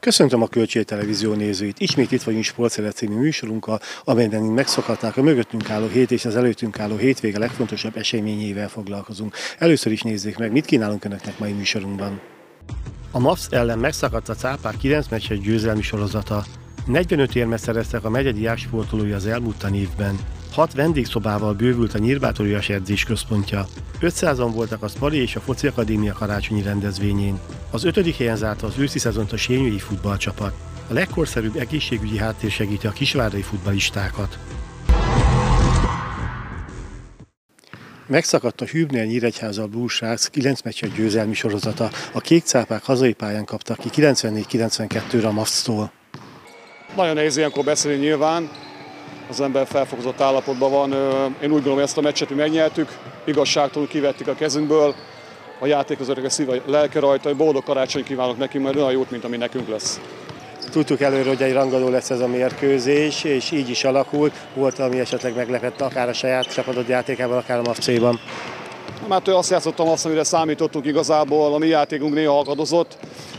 Köszöntöm a Kölcsei Televízió nézőit. Ismét itt vagyunk Sportszélet című műsorunkkal, amelyben megszokhatnák a mögöttünk álló hét és az előttünk álló hétvége legfontosabb eseményével foglalkozunk. Először is nézzék meg, mit kínálunk Önöknek mai műsorunkban. A MAFS ellen megszakadt a cápák 9 meccses győzelmi sorozata. 45 érmet szereztek a megye diáksportolói az elmúlt évben. 6 vendégszobával bővült a Nyírbátorias edzésközpontja. 500-an voltak a Spari és a Foci Akadémia karácsonyi rendezvényén. Az 5. helyen zárta az őszi szezont a sényői futballcsapat. A legkorszerűbb egészségügyi háttér segíti a kisvárdai futballistákat. Megszakadt a Hübner Nyíregyháza Blue Sharks 9 meccses győzelmi sorozata. A kék cápák hazai pályán kaptak ki 94-92-re a MAFS-tól. Nagyon nehéz ilyenkor beszélni nyilván, az ember felfokozott állapotban van. Én úgy gondolom, hogy ezt a meccset mi megnyertük, igazságtalanul kivettük a kezünkből, a játékozóknak a szíve, lelke rajta, hogy boldog karácsony kívánok nekünk, mert olyan jót, mint ami nekünk lesz. Tudtuk előre, hogy egy rangadó lesz ez a mérkőzés, és így is alakult. Volt, ami esetleg meglepett akár a saját csapatod játékában, akár a MAFC-ban? Hát azt játszottam azt, amire számítottunk igazából, a mi játékunk néha akadozott.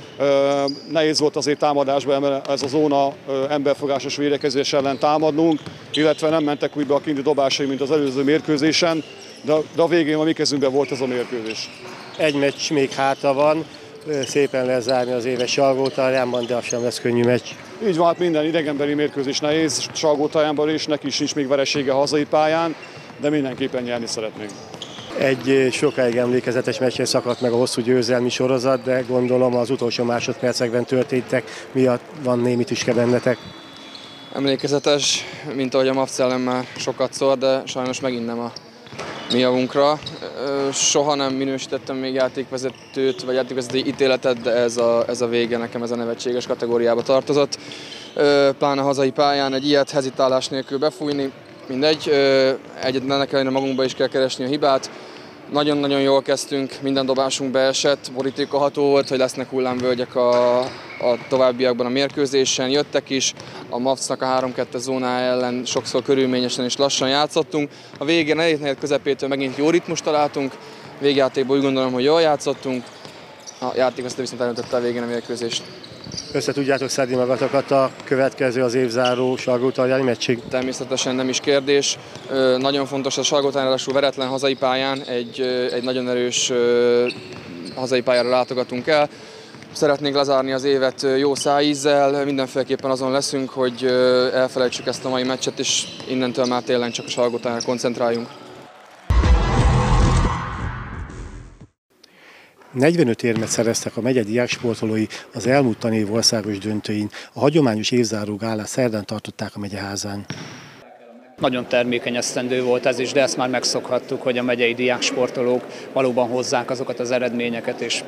Nehéz volt azért támadásban ez a zóna emberfogásos védekezés ellen támadnunk, illetve nem mentek úgy be a kinti dobásai, mint az előző mérkőzésen, de a végén a mi kezünkben volt ez a mérkőzés. Egy meccs még hátra van, szépen lezárni az éves Salgótarjánban, de az sem lesz könnyű meccs. Így van, hát minden idegenbeli mérkőzés nehéz, Salgótarjánban is, neki is nincs még veresége a hazai pályán, de mindenképpen nyerni szeretnénk. Egy sokáig emlékezetes meccsén szakadt meg a hosszú győzelmi sorozat, de gondolom az utolsó másodpercekben történtek, miatt van némi tüske bennetek. Emlékezetes, mint ahogy a MAFC ellen már sokat szól, de sajnos megint nem a mi javunkra. Soha nem minősítettem még játékvezetőt, vagy játékvezetői ítéletet, de ez a vége nekem, ez a nevetséges kategóriába tartozott. Pláne a hazai pályán egy ilyet hezitálás nélkül befújni, mindegy, ennek ellenére magunkba is kell keresni a hibát. Nagyon-nagyon jól kezdtünk, minden dobásunk beesett, borítékolható volt, hogy lesznek hullámvölgyek a továbbiakban a mérkőzésen, jöttek is, a MAFC-nak a 3-2 zónája ellen sokszor körülményesen és lassan játszottunk. A végén elég közepétől megint jó ritmust találtunk, végjátékban úgy gondolom, hogy jól játszottunk, a játékvezető viszont eldöntötte a végén a mérkőzést. Össze tudjátok szedni magatokat a következő az évzáró Salgótarjáni meccsig? Természetesen nem is kérdés. Nagyon fontos a Salgótarján veretlen hazai pályán, egy nagyon erős hazai pályára látogatunk el. Szeretnénk lezárni az évet jó szájízzel, mindenféleképpen azon leszünk, hogy elfelejtsük ezt a mai meccset, és innentől már tényleg csak a Salgótarjánra koncentráljunk. 45 érmet szereztek a megye diáksportolói az elmúlt tanév országos döntőin. A hagyományos évzáró gálát szerdán tartották a megyeházán. Nagyon termékeny esztendő volt ez is, de ezt már megszokhattuk, hogy a megyei diáksportolók valóban hozzák azokat az eredményeket, és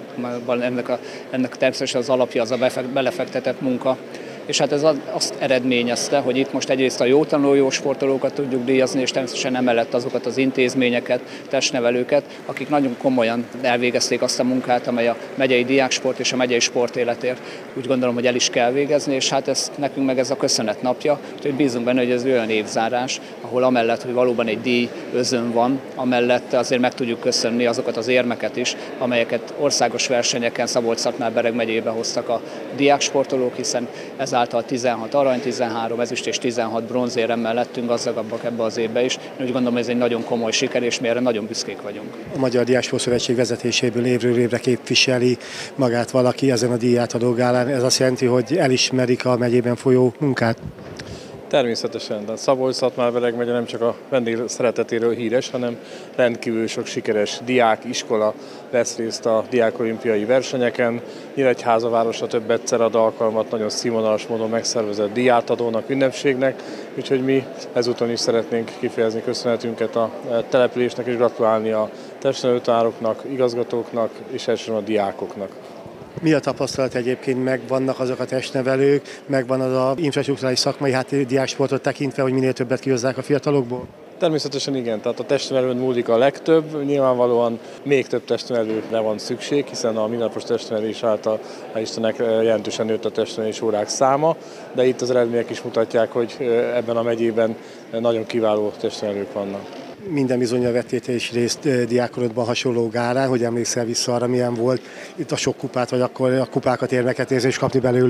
ennek természetesen az alapja az a belefektetett munka. És hát ez azt eredményezte, hogy itt most egyrészt a jó tanuló, jó sportolókat tudjuk díjazni, és természetesen emellett azokat az intézményeket, testnevelőket, akik nagyon komolyan elvégezték azt a munkát, amely a megyei diáksport és a megyei sportéletért úgy gondolom, hogy el is kell végezni, és hát ez nekünk meg ez a köszönet napja, úgyhogy bízunk benne, hogy ez olyan évzárás, ahol amellett, hogy valóban egy díj özön van, amellett azért meg tudjuk köszönni azokat az érmeket is, amelyeket országos versenyeken Szabolcs-Szatmár-Bereg megyébe hoztak a diáksportolók, hiszen ezáltal 16 arany, 13 ezüst és 16 bronzéremmel lettünk gazdagabbak ebbe az évbe is. Én úgy gondolom, ez egy nagyon komoly siker, és mi erre nagyon büszkék vagyunk. A Magyar Diáksportszövetség vezetéséből évről évre képviseli magát valaki ezen a díjátadó gálán. Ez azt jelenti, hogy elismerik a megyében folyó munkát? Természetesen, de Szabolcs-Szatmár-Bereg megye nem csak a vendég szeretetéről híres, hanem rendkívül sok sikeres diák, iskola vesz részt a diákolimpiai versenyeken. Nyíregyháza városa több egyszer ad alkalmat nagyon színvonalas módon megszervezett díjátadónak, ünnepségnek, úgyhogy mi ezúton is szeretnénk kifejezni köszönetünket a településnek és gratulálni a testnevelőtanároknak, igazgatóknak és elsősorban a diákoknak. Mi a tapasztalat egyébként, megvannak azok a testnevelők, megvan az a infrastruktúrális szakmai diáksportot tekintve, hogy minél többet kihozzák a fiatalokból? Természetesen igen, tehát a testnevelőn múlik a legtöbb, nyilvánvalóan még több testnevelőre van szükség, hiszen a mindennapos testnevelés által hál' Istennek jelentősen nőtt a testnevelés órák száma, de itt az eredmények is mutatják, hogy ebben a megyében nagyon kiváló testnevelők vannak. Minden bizonnyal vettél is részt diákorodban hasonló gálán, hogy emlékszel vissza arra, milyen volt itt a sok kupát, vagy akkor a kupákat, érmeket érzés kapni belőlük?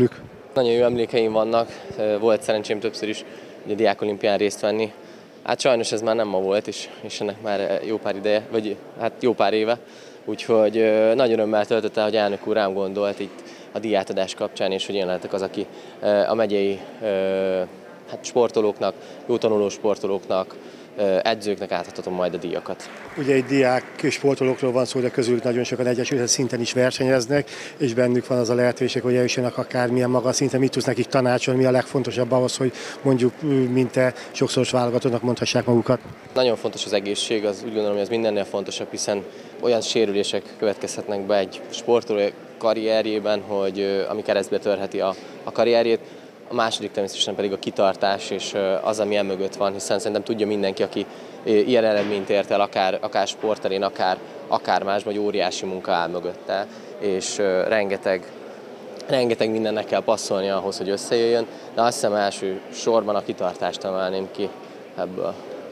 Nagyon jó emlékeim vannak, volt szerencsém többször is a diákolimpián részt venni. Hát sajnos ez már nem ma volt, és ennek már jó pár ideje, vagy hát jó pár éve. Úgyhogy nagy örömmel töltött el, hogy elnök úr rám gondolt itt a díjátadás kapcsán, és hogy én lehetek az, aki a megyei sportolóknak, jó tanuló sportolóknak, edzőknek átadhatom majd a díjakat. Ugye egy diák sportolókról van szó, de közülük nagyon sokan egyesület szinten is versenyeznek, és bennük van az a lehetőség, hogy eljussanak akármilyen magas szinten. Mit tudsz nekik tanácsolni, mi a legfontosabb ahhoz, hogy mondjuk, mint te sokszoros válogatottnak mondhassák magukat? Nagyon fontos az egészség, az úgy gondolom, hogy ez mindennél fontosabb, hiszen olyan sérülések következhetnek be egy sportoló karrierjében, hogy ami keresztbe törheti a karrierjét. A második természetesen pedig a kitartás és az, ami emögött van, hiszen szerintem tudja mindenki, aki ilyen eredményt ért el, akár sportterén, akár más, vagy óriási munka áll mögötte, és rengeteg mindennek kell passzolni ahhoz, hogy összejöjjön, de azt hiszem első sorban a kitartást emelném ki ebből.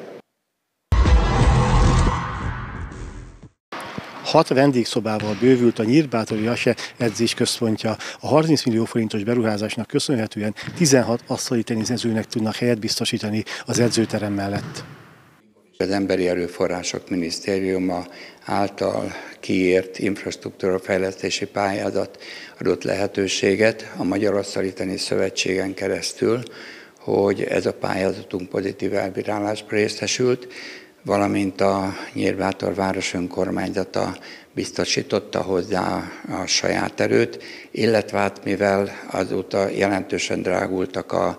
6 vendégszobával bővült a Nyírbátori ASE edzésközpontja. A 30 millió forintos beruházásnak köszönhetően 16 asztali teniszezőnek tudnak helyet biztosítani az edzőterem mellett. Az Emberi Erőforrások Minisztériuma által kiírt infrastruktúrafejlesztési pályázat adott lehetőséget a Magyar Asztali Tenisz Szövetségen keresztül, hogy ez a pályázatunk pozitív elbírálásba részesült, valamint a Nyírbátor város önkormányzata biztosította hozzá a saját erőt, illetve hát mivel azóta jelentősen drágultak a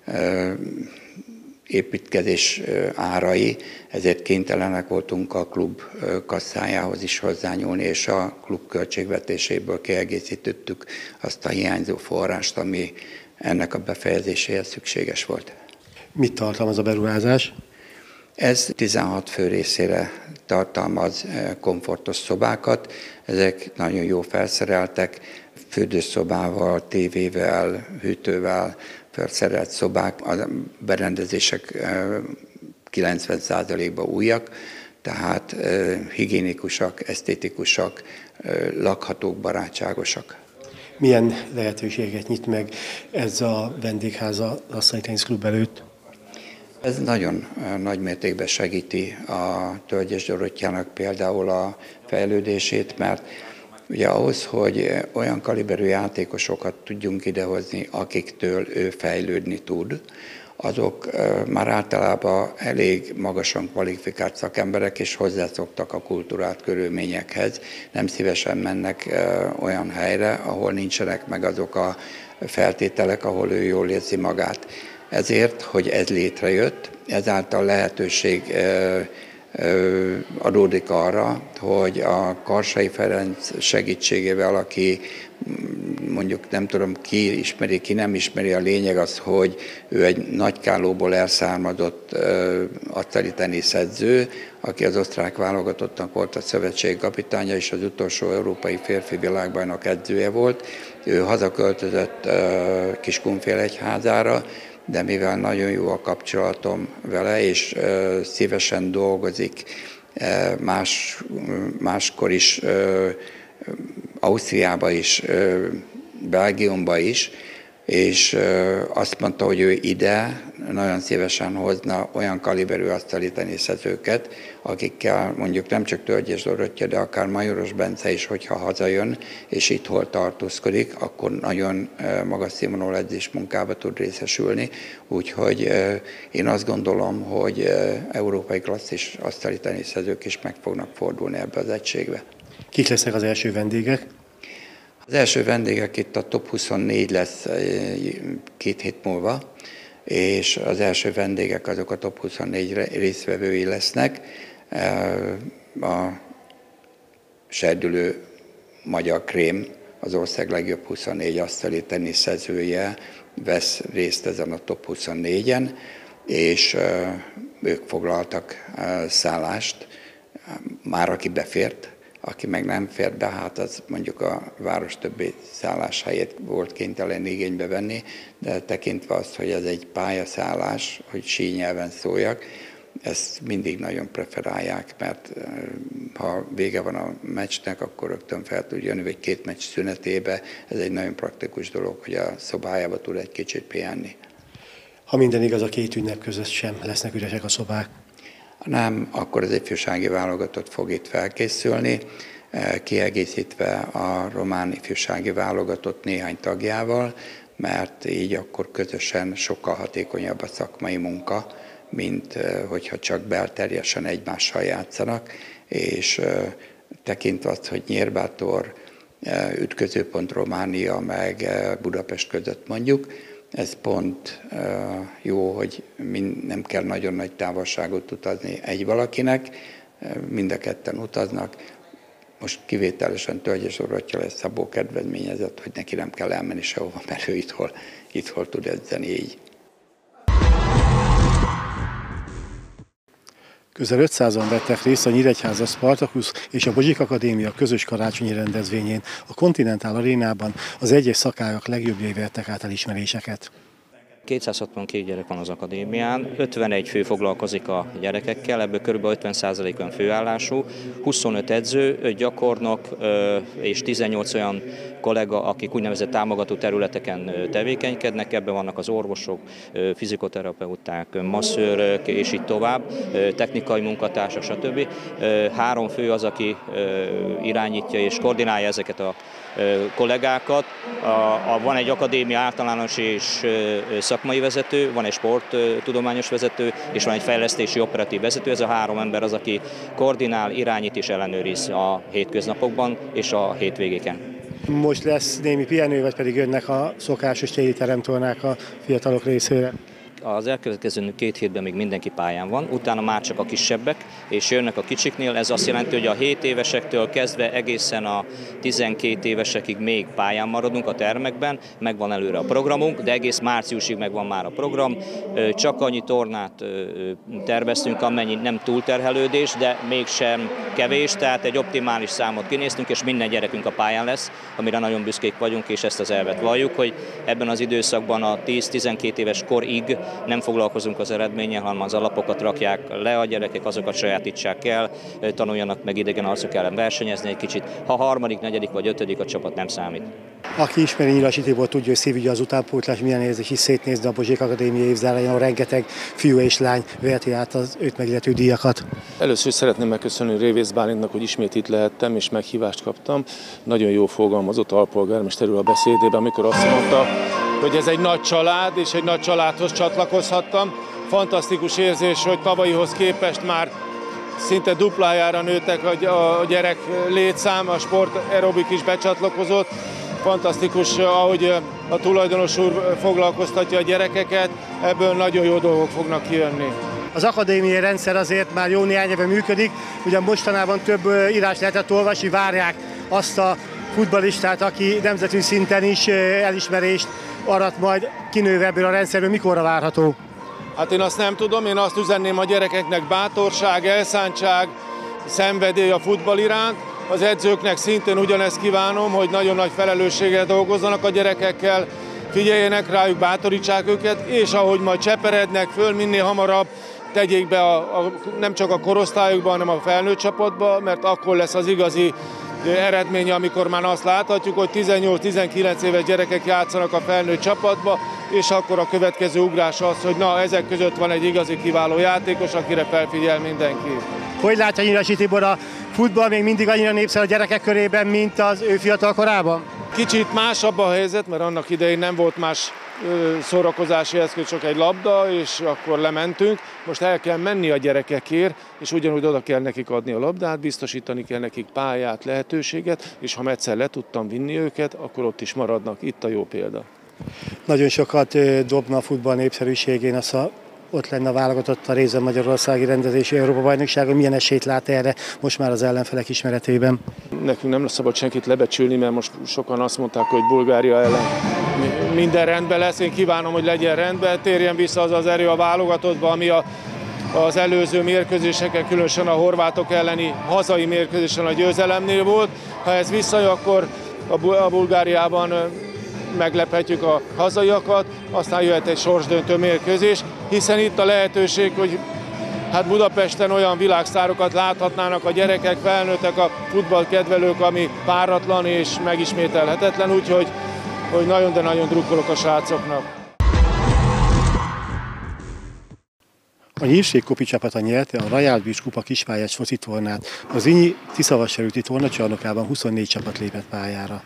építkezés árai, ezért kénytelenek voltunk a klub kasszájához is hozzányúlni, és a klub költségvetéséből kiegészítettük azt a hiányzó forrást, ami ennek a befejezéséhez szükséges volt. Mit tartalmaz a beruházás? Ez 16 fő részére tartalmaz komfortos szobákat, ezek nagyon jó felszereltek, fürdőszobával, tévével, hűtővel felszerelt szobák, a berendezések 90%-ban újak, tehát higiénikusak, esztétikusak, lakhatók, barátságosak. Milyen lehetőséget nyit meg ez a vendégház az Asztali Tenisz Klub előtt? Ez nagyon nagy mértékben segíti a Tölgyes Dorottyának például a fejlődését, mert ugye ahhoz, hogy olyan kaliberű játékosokat tudjunk idehozni, akiktől ő fejlődni tud, azok már általában elég magasan kvalifikált szakemberek, és hozzászoktak a kultúrált körülményekhez. Nem szívesen mennek olyan helyre, ahol nincsenek meg azok a feltételek, ahol ő jól érzi magát. Ezért, hogy ez létrejött, ezáltal lehetőség adódik arra, hogy a Karsai Ferenc segítségével, aki mondjuk nem tudom ki ismeri, ki nem ismeri, a lényeg az, hogy ő egy Nagykállóból elszármazott asztali teniszedző, aki az osztrák válogatottnak volt a szövetségi kapitánya, és az utolsó európai férfi világbajnok edzője volt. Ő hazaköltözött Kiskunfélegyházára, de mivel nagyon jó a kapcsolatom vele, és szívesen dolgozik máskor is, Ausztriába is, Belgiumba is, és azt mondta, hogy ő ide nagyon szívesen hozna olyan kaliberű asztali teniszezőket, akikkel mondjuk nem csak Tölgyes Dorottya, de akár Majoros Bence is, hogyha hazajön, és itt hol tartózkodik, akkor nagyon magas színvonalú edzés munkába tud részesülni. Úgyhogy én azt gondolom, hogy európai klasszis asztali teniszezők is meg fognak fordulni ebbe az egységbe. Kik lesznek az első vendégek? Az első vendégek itt a top 24 lesz 2 hét múlva, és az első vendégek azok a top 24 résztvevői lesznek. A serdülő Magyar Krém, az ország legjobb 24 asztali teniszezője vesz részt ezen a top 24-en, és ők foglaltak szállást, már aki befért. Aki meg nem fér be, hát az mondjuk a város többi szálláshelyét volt kénytelen igénybe venni, de tekintve azt, hogy ez egy pályaszállás, hogy sínyelven szóljak, ezt mindig nagyon preferálják, mert ha vége van a meccsnek, akkor rögtön fel tud jönni, vagy 2 meccs szünetébe. Ez egy nagyon praktikus dolog, hogy a szobájába tud egy kicsit pihenni. Ha minden igaz, a 2 ünnep között sem lesznek üresek a szobák. Nem, akkor az ifjúsági válogatott fog itt felkészülni, kiegészítve a román ifjúsági válogatott néhány tagjával, mert így akkor közösen sokkal hatékonyabb a szakmai munka, mint hogyha csak belterjesen egymással játszanak, és tekintve azt, hogy Nyírbátor ütközőpont Románia meg Budapest között mondjuk, ez pont jó, hogy nem kell nagyon nagy távolságot utazni egy valakinek, mind a ketten utaznak. Most kivételesen Tölgyes Dorottya lesz Szabó kedvezményezett, hogy neki nem kell elmenni sehova, mert ő itthol tud edzeni így. Közel 500-an vettek részt a Nyíregyháza Spartacus és a Bozsik Akadémia közös karácsonyi rendezvényén. A Continental Arénában az egyes szakágak legjobbjai vertek át elismeréseket. 262 gyerek van az akadémián, 51 fő foglalkozik a gyerekekkel, ebből kb. 50%-on főállású, 25 edző, gyakornok és 18 olyan kollega, akik úgynevezett támogató területeken tevékenykednek, ebben vannak az orvosok, fizikoterapeuták, masszőrök és így tovább, technikai munkatársak, stb. 3 fő az, aki irányítja és koordinálja ezeket a kollégákat. Van egy akadémia általános és szakmai vezető, van egy sporttudományos vezető, és van egy fejlesztési operatív vezető. Ez a 3 ember az, aki koordinál, irányít és ellenőriz a hétköznapokban és a hétvégéken. Most lesz némi pihenő, vagy pedig jönnek a szokásos téli teremtornák a fiatalok részére? Az elkövetkező 2 hétben még mindenki pályán van, utána már csak a kisebbek, és jönnek a kicsiknél. Ez azt jelenti, hogy a 7 évesektől kezdve egészen a 12 évesekig még pályán maradunk a termekben, megvan előre a programunk, de egész márciusig megvan már a program. Csak annyi tornát terveztünk, amennyi nem túlterhelődés, de mégsem kevés, tehát egy optimális számot kinéztünk, és minden gyerekünk a pályán lesz, amire nagyon büszkék vagyunk, és ezt az elvet valljuk, hogy ebben az időszakban a 10-12 éves korig nem foglalkozunk az eredménnyel, hanem az alapokat rakják le a gyerekek, azokat sajátítsák el, tanuljanak meg idegen arcok ellen versenyezni egy kicsit. Ha 3., 4. vagy 5. a csapat, nem számít. Aki ismeri Nyilasi Tibort, tudja, hogy szívügye az utánpótlás, milyen érzés is szétnézni a Bozsik Akadémia évzáráján, rengeteg fiú és lány veheti át az őt megillető díjakat. Először is szeretném megköszönni Révész Bálintnak, hogy ismét itt lehettem és meghívást kaptam. Nagyon jó fogalmazott alpolgármester úr a beszédében, amikor azt mondta, hogy ez egy nagy család, és egy nagy családhoz csatlakozhattam. Fantasztikus érzés, hogy tavalyihoz képest már szinte duplájára nőttek a gyerek létszám, a sport aerobik is becsatlakozott. Fantasztikus, ahogy a tulajdonos úr foglalkoztatja a gyerekeket, ebből nagyon jó dolgok fognak kijönni. Az akadémiai rendszer azért már jó néhány éve működik, ugyan mostanában több írás lehetett olvasni, várják azt a futballistát, aki nemzetközi szinten is elismerést arat majd kinőve ebből a rendszerből. Mikorra várható? Hát én azt nem tudom, én azt üzenném a gyerekeknek: bátorság, elszántság, szenvedély a futball iránt. Az edzőknek szintén ugyanezt kívánom, hogy nagyon nagy felelősséggel dolgozzanak a gyerekekkel, figyeljenek rájuk, bátorítsák őket, és ahogy majd cseperednek föl, minél hamarabb tegyék be nem csak a korosztályokba, hanem a felnőtt csapatba, mert akkor lesz az igazi eredménye, amikor már azt láthatjuk, hogy 18-19 éves gyerekek játszanak a felnőtt csapatba, és akkor a következő ugrás az, hogy na, ezek között van egy igazi kiváló játékos, akire felfigyel mindenki. Hogy látja Nyilasi Tibor, a futball még mindig annyira népszerű a gyerekek körében, mint az ő fiatal korában? Kicsit másabb a helyzet, mert annak idején nem volt más szórakozási eszköz, csak egy labda, és akkor lementünk. Most el kell menni a gyerekekért, és ugyanúgy oda kell nekik adni a labdát, biztosítani kell nekik pályát, lehetőséget, és ha egyszer le tudtam vinni őket, akkor ott is maradnak. Itt a jó példa. Nagyon sokat dobna a futball népszerűségén, ott lenne a válogatott a részben magyarországi rendezési Európa-bajnokságon. Milyen esélyt lát erre most már az ellenfelek ismeretében? Nekünk nem szabad senkit lebecsülni, mert most sokan azt mondták, hogy Bulgária ellen minden rendben lesz. Én kívánom, hogy legyen rendben, térjen vissza az erő a válogatottba, ami az előző mérkőzéseken, különösen a horvátok elleni hazai mérkőzésen a győzelemnél volt. Ha ez visszajön, akkor a Bulgáriában meglephetjük a hazaiakat, aztán jöhet egy sorsdöntő mérkőzés, hiszen itt a lehetőség, hogy hát Budapesten olyan világsztárokat láthatnának a gyerekek, felnőttek, a futballkedvelők, ami páratlan és megismételhetetlen, úgyhogy nagyon, de nagyon drukkolok a srácoknak. A Nyírség Kopi csapata nyerte a Royal Beach Kupa kispályás focitornát. Az Inyi Tiszavasárúti tornacsarnokában 24 csapat lépett pályára.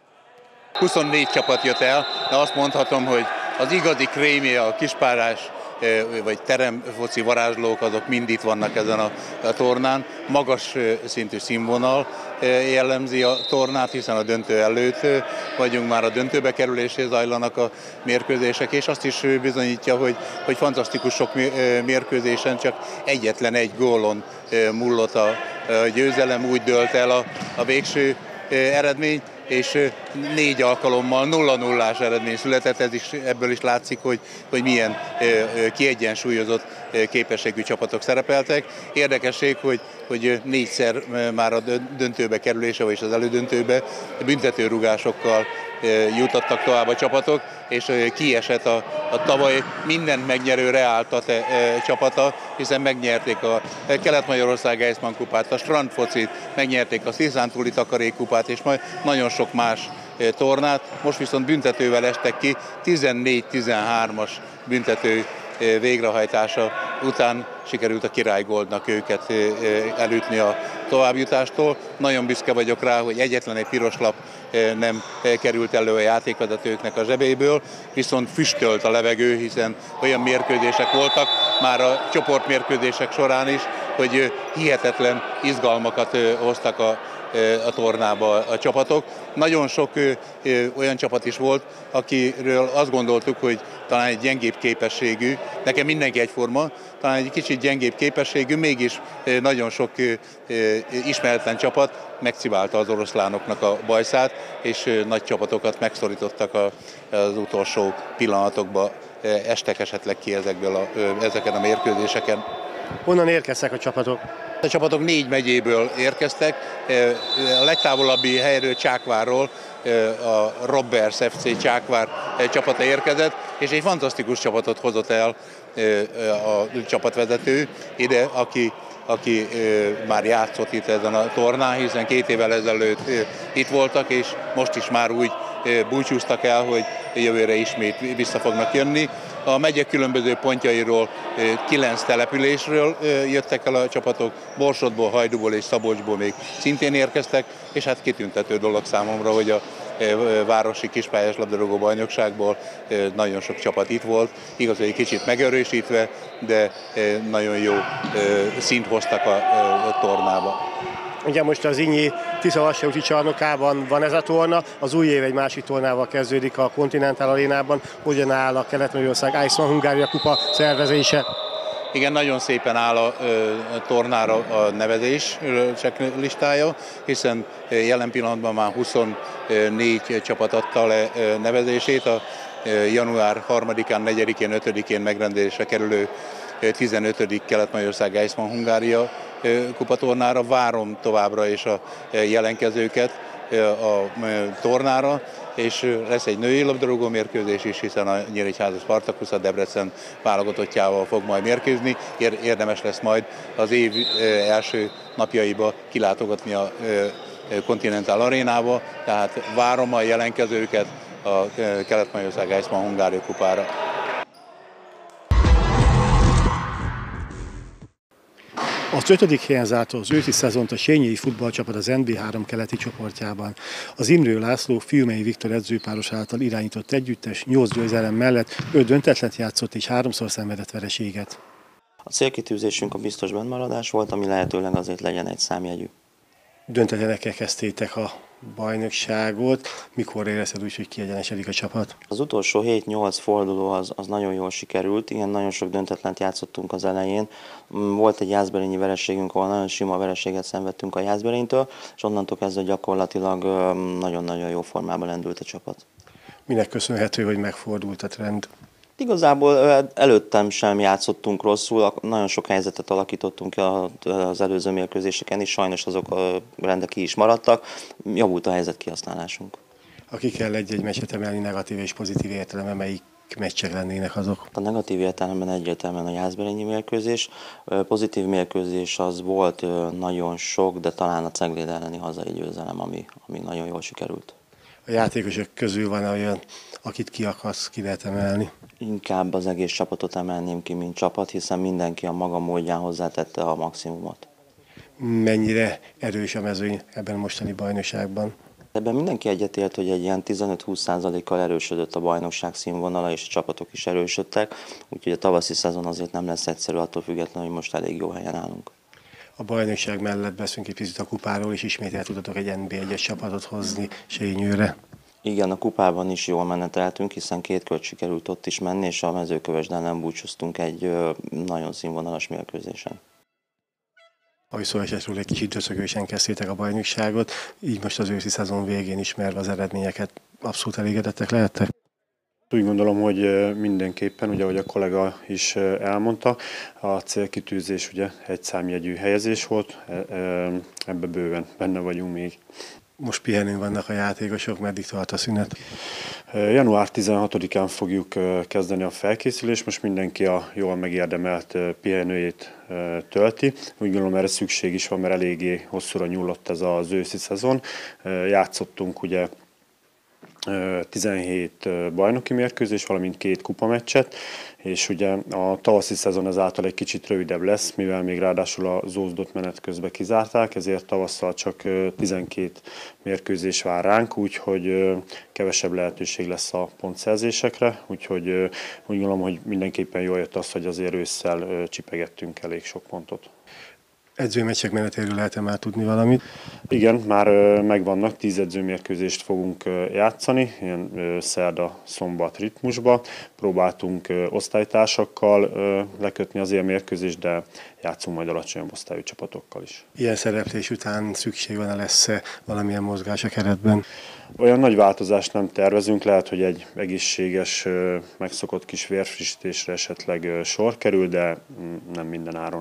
24 csapat jött el, de azt mondhatom, hogy az igazi krémje a kispárás vagy teremfoci varázslók, azok mind itt vannak ezen a tornán. Magas szintű színvonal jellemzi a tornát, hiszen a döntő előtt vagyunk, már a döntőbe kerülésé zajlanak a mérkőzések, és azt is bizonyítja, hogy fantasztikus sok mérkőzésen csak egyetlen egy gólon múlott a győzelem, úgy dőlt el a végső eredmény, és 4 alkalommal 0-0-ás eredmény született, ebből is látszik, hogy milyen kiegyensúlyozott képességű csapatok szerepeltek. Érdekesség, hogy 4-szer már a döntőbe kerülése, vagyis az elődöntőbe büntetőrúgásokkal jutottak tovább a csapatok, és kiesett a tavaly mindent megnyerő Real Tate csapata, hiszen megnyerték a Kelet-Magyarország Eisman kupát, a strandfocit, megnyerték a Sziszántúli Takarékkupát, és majd nagyon sok más tornát. Most viszont büntetővel estek ki, 14-13-as büntető végrehajtása után sikerült a Király Goldnak őket elütni a továbbjutástól. Nagyon büszke vagyok rá, hogy egyetlen egy piros lap nem került elő a játékvezetőknek a zsebéből, viszont füstölt a levegő, hiszen olyan mérkőzések voltak már a csoportmérkőzések során is, hogy hihetetlen izgalmakat hoztak a tornába a csapatok. Nagyon sok olyan csapat is volt, akiről azt gondoltuk, hogy talán egy gyengébb képességű, nekem mindenki egyforma, talán egy kicsit gyengébb képességű, mégis nagyon sok ismeretlen csapat megcibálta az oroszlánoknak a bajszát, és nagy csapatokat megszorítottak az utolsó pillanatokban, estek esetleg ki ezeken a mérkőzéseken. Honnan érkeztek a csapatok? A csapatok 4 megyéből érkeztek, a legtávolabbi helyről, Csákvárról a Robbers FC Csákvár csapata érkezett, és egy fantasztikus csapatot hozott el a csapatvezető ide, aki már játszott itt ezen a tornán, hiszen 2 évvel ezelőtt itt voltak, és most is már úgy búcsúztak el, hogy jövőre ismét vissza fognak jönni. A megye különböző pontjairól, 9 településről jöttek el a csapatok, Borsodból, Hajdúból és Szabolcsból még szintén érkeztek, és hát kitüntető dolog számomra, hogy a városi kispályás labdarúgó bajnokságból nagyon sok csapat itt volt, igaz, hogy egy kicsit megerősítve, de nagyon jó szint hoztak a tornába. Ugye most az Inyi Tiszavasárúti csarnokában van ez a torna, az új év egy másik tornával kezdődik a Continental Arénában. Hogyan áll a Kelet-Magyarország Eisman Hungária kupa szervezése? Igen, nagyon szépen áll a tornára a nevezés listája, hiszen jelen pillanatban már 24 csapat adta le nevezését, a január 3-án, 4-én, 5-én megrendezésre kerülő 15. Kelet-Magyarország Eisman Hungária kupatornára. Várom továbbra is a jelentkezőket a tornára, és lesz egy női labdarúgó mérkőzés is, hiszen a Nyíregyháza Spartacus a Debrecen válogatottjával fog majd mérkőzni. Érdemes lesz majd az év első napjaiba kilátogatni a Continental Arénába, tehát várom a jelentkezőket a Kelet-Magyarország Eisman Hungária kupára. Az 5. helyen zárta az őszi szezont a Sényei futballcsapat az NB3 keleti csoportjában. Az Imrő László Fiumei Viktor edzőpáros által irányított együttes 8 győzelem mellett 5 döntetlen játszott és 3-szor szenvedett vereséget. A célkitűzésünk a biztos bennmaradás volt, ami lehetőleg azért legyen egy számjegyű. Döntetlenekkel kezdtétek a bajnokságot. Mikor érezted úgy, hogy kiegyenesedik a csapat? Az utolsó 7-8 forduló az nagyon jól sikerült, igen, nagyon sok döntetlent játszottunk az elején. Volt egy jászberényi vereségünk, ahol nagyon sima vereséget szenvedtünk a Jászberénytől, és onnantól kezdve gyakorlatilag nagyon-nagyon jó formában lendült a csapat. Minek köszönhető, hogy megfordult a trend? Igazából előttem sem játszottunk rosszul, nagyon sok helyzetet alakítottunk ki az előző mérkőzéseken is, sajnos azok a rendek ki is maradtak, javult a helyzet kihasználásunk. Aki kell egy-egy meccset emelni negatív és pozitív értelemben, melyik meccsek lennének azok? A negatív értelemben egyértelműen a jászberényi mérkőzés. Pozitív mérkőzés az volt nagyon sok, de talán a Cegléd elleni hazai győzelem, ami nagyon jól sikerült. A játékosok közül van olyan, akit ki akarsz, ki lehet emelni? Inkább az egész csapatot emelném ki, mint csapat, hiszen mindenki a maga módján hozzátette a maximumot. Mennyire erős a mezőny ebben a mostani bajnokságban? Ebben mindenki egyetért, hogy egy ilyen 15-20%-kal erősödött a bajnokság színvonala, és a csapatok is erősödtek, úgyhogy a tavaszi szezon azért nem lesz egyszerű, attól függetlenül, hogy most elég jó helyen állunk. A bajnokság mellett beszélünk egy picit a kupáról, és ismét el tudtatok egy NB1-es csapatot hozni Sényőre. Igen, a kupában is jól meneteltünk, hiszen 2 kört sikerült ott is menni, és a Mezőkövesd ellen búcsúztunk egy nagyon színvonalas mérkőzésen. Ahogy szó esett róla, egy kicsit döcögősen kezdtétek a bajnokságot, így most az őszi szezon végén ismerve az eredményeket abszolút elégedettek lehettek? Úgy gondolom, hogy mindenképpen, ugye, ahogy a kollega is elmondta, a célkitűzés ugye egy számjegyű helyezés volt, ebbe bőven benne vagyunk még. Most pihenőn vannak a játékosok, meddig tart a szünet? Január 16-án fogjuk kezdeni a felkészülést, most mindenki a jól megérdemelt pihenőjét tölti. Úgy gondolom, erre szükség is van, mert eléggé hosszúra nyúlott ez az őszi szezon. Játszottunk ugye 17 bajnoki mérkőzés, valamint 2 kupameccset, és ugye a tavaszi szezon ezáltal egy kicsit rövidebb lesz, mivel még ráadásul a zózdott menet közben kizárták, ezért tavasszal csak 12 mérkőzés vár ránk, úgyhogy kevesebb lehetőség lesz a pontszerzésekre, úgyhogy úgy gondolom, hogy mindenképpen jól jött az, hogy azért ősszel csipegettünk elég sok pontot. Edzőmeccsek menetéről lehet-e már tudni valamit? Igen, már megvannak, 10 edzőmérkőzést fogunk játszani, ilyen szerda, szombat ritmusba. Próbáltunk osztálytársakkal lekötni az ilyen mérkőzést, de játszunk majd alacsonyabb osztályú csapatokkal is. Ilyen szereplés után szükség van, lesz-e valamilyen mozgás a keretben? Olyan nagy változást nem tervezünk, lehet, hogy egy egészséges, megszokott kis vérfrissítésre esetleg sor kerül, de nem minden áron.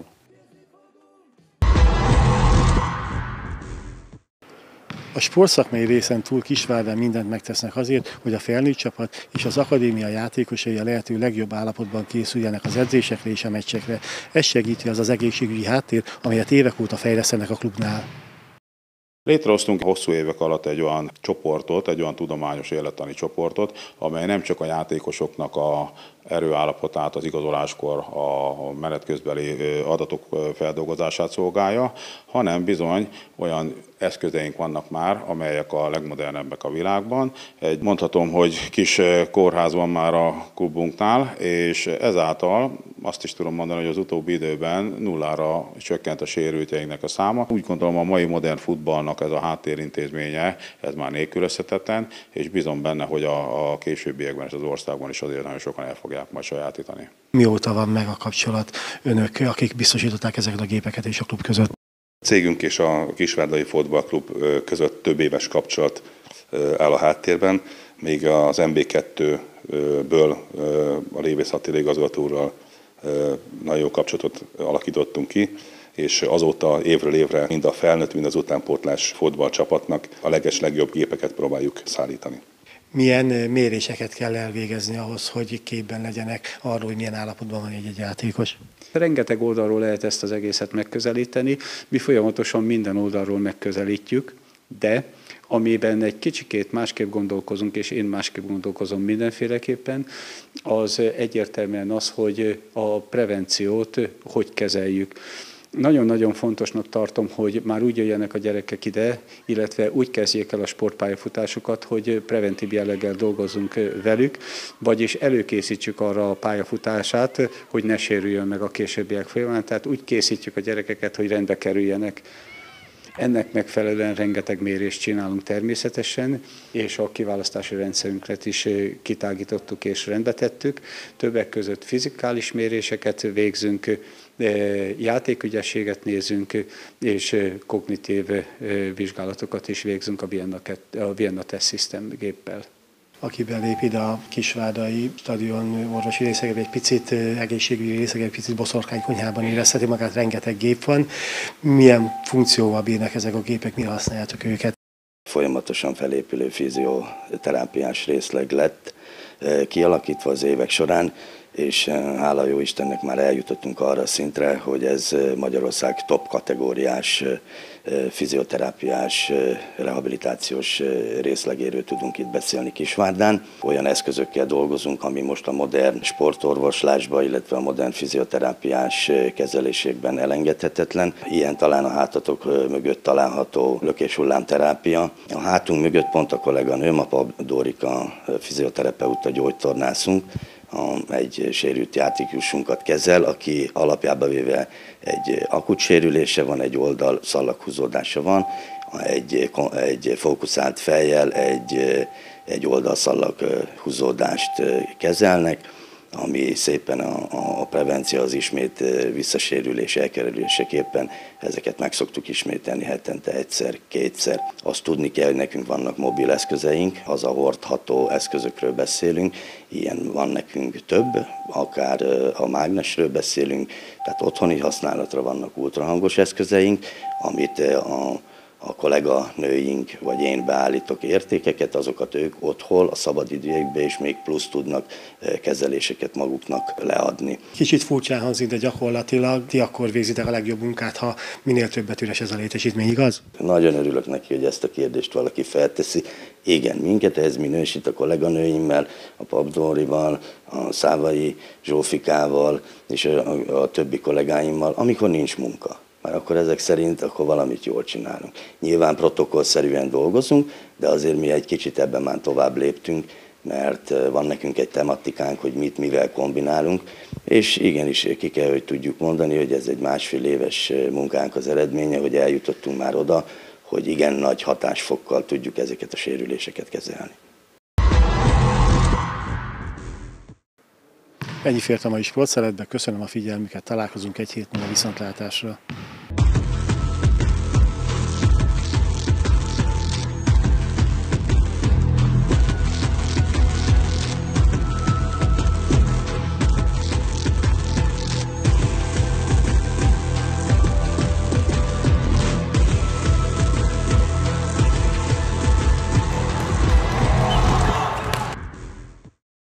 A sportszakmai részen túl Kisvárdán mindent megtesznek azért, hogy a felnőtt csapat és az akadémia játékosai a lehető legjobb állapotban készüljenek az edzésekre és a meccsekre. Ez segíti az egészségügyi háttér, amelyet évek óta fejlesztenek a klubnál. Létrehoztunk hosszú évek alatt egy olyan csoportot, egy olyan tudományos élettani csoportot, amely nem csak a játékosoknak a erőállapotát az igazoláskor a menet közbeli adatok feldolgozását szolgálja, hanem bizony olyan eszközeink vannak már, amelyek a legmodernebbek a világban. Mondhatom, hogy kis kórház van már a klubunknál, és ezáltal azt is tudom mondani, hogy az utóbbi időben nullára csökkent a sérültjeinknek a száma. Úgy gondolom, a mai modern futballnak ez a háttérintézménye, ez már nélkülözhetetlen, és bízom benne, hogy a későbbiekben és az országban is azért nagyon sokan el fogják majd sajátítani. Mióta van meg a kapcsolat önök, akik biztosították ezeket a gépeket és a klub között? A cégünk és a Kisvárdai Fotballklub között több éves kapcsolat áll a háttérben, még az MB2-ből a Lévész Attila igazgatóval nagyon jó kapcsolatot alakítottunk ki, és azóta évről évre mind a felnőtt, mind az utánpótlás fotballcsapatnak a legjobb gépeket próbáljuk szállítani. Milyen méréseket kell elvégezni ahhoz, hogy képben legyenek arról, hogy milyen állapotban van egy játékos? Rengeteg oldalról lehet ezt az egészet megközelíteni. Mi folyamatosan minden oldalról megközelítjük, de amiben egy kicsikét másképp gondolkozunk, és én másképp gondolkozom mindenféleképpen, az egyértelműen az, hogy a prevenciót hogy kezeljük. Nagyon-nagyon fontosnak tartom, hogy már úgy jöjjenek a gyerekek ide, illetve úgy kezdjék el a sportpályafutásukat, hogy preventív jelleggel dolgozzunk velük, vagyis előkészítsük arra a pályafutását, hogy ne sérüljön meg a későbbiek folyamán, tehát úgy készítjük a gyerekeket, hogy rendbe kerüljenek. Ennek megfelelően rengeteg mérést csinálunk természetesen, és a kiválasztási rendszerünket is kitágítottuk és rendbe tettük. Többek között fizikális méréseket végzünk, játékügyességet nézünk, és kognitív vizsgálatokat is végzünk a Vienna Test System géppel. Aki belép ide a Kisvárdai stadion orvosi részegbe, egy picit egészségügyi részegbe, egy picit boszorkánykonyhában érezheti magát, rengeteg gép van. Milyen funkcióval bírnak ezek a gépek, mire használjátok őket? Folyamatosan felépülő fizioterápiás részleg lett, kialakítva az évek során, és hála jó Istennek már eljutottunk arra a szintre, hogy ez Magyarország top kategóriás fizioterápiás, rehabilitációs részlegéről tudunk itt beszélni Kisvárdán. Olyan eszközökkel dolgozunk, ami most a modern sportorvoslásban, illetve a modern fizioterápiás kezelésekben elengedhetetlen. Ilyen talán a hátatok mögött található lökéshullámterápia. A hátunk mögött pont a kolléganőm, a Pap Dórika fizioterapeuta gyógytornászunk, egy sérült játékosunkat kezel, aki alapjába véve egy akut sérülése van, egy oldal szallaghúzódása van, egy fókuszált fejjel egy oldalszallaghúzódást kezelnek, ami szépen a prevencia az ismét visszasérülés elkerüléseképpen ezeket meg szoktuk ismételni hetente egyszer-kétszer. Azt tudni kell, hogy nekünk vannak mobil eszközeink, hazahordható eszközökről beszélünk, ilyen van nekünk több, akár a mágnesről beszélünk, tehát otthoni használatra vannak ultrahangos eszközeink, amit a kolléganőink vagy én beállítok értékeket, azokat ők otthon a szabadidőjükben is még plusz tudnak kezeléseket maguknak leadni. Kicsit furcsán hangzik, de gyakorlatilag ti akkor végzitek a legjobb munkát, ha minél többet üres ez a létesítmény, igaz? Nagyon örülök neki, hogy ezt a kérdést valaki felteszi. Igen, minket ez minősít a kolléganőimmel, a Pap Dórival, a Szávai Zsófikával és a többi kollégáimmal, amikor nincs munka. Mert akkor ezek szerint akkor valamit jól csinálunk. Nyilván protokollszerűen dolgozunk, de azért mi egy kicsit ebben már tovább léptünk, mert van nekünk egy tematikánk, hogy mit mivel kombinálunk, és igenis ki kell, hogy tudjuk mondani, hogy ez egy 1,5 éves munkánk az eredménye, hogy eljutottunk már oda, hogy igen nagy hatásfokkal tudjuk ezeket a sérüléseket kezelni. Ennyi fért a mai sportszeletbe, köszönöm a figyelmüket, találkozunk egy hét múlva, viszontlátásra.